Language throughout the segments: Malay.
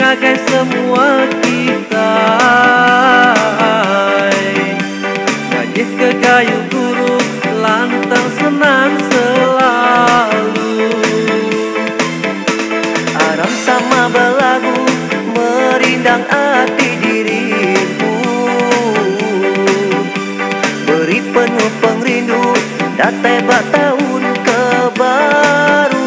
menjaga semua kita. Gaji ke kayu buruk, lantang senang selalu. Aram sama belagu merindang hati dirimu, beri penuh pengrindu datai tahun kebaru.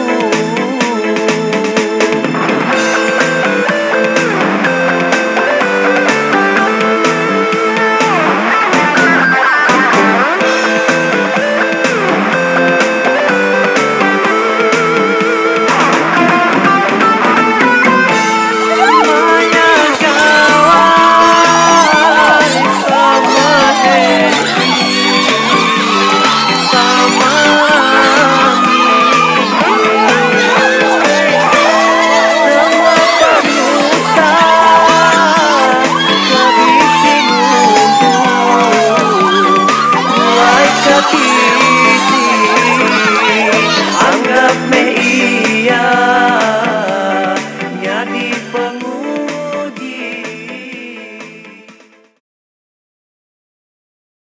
Anggap me iya jadi pengusaha.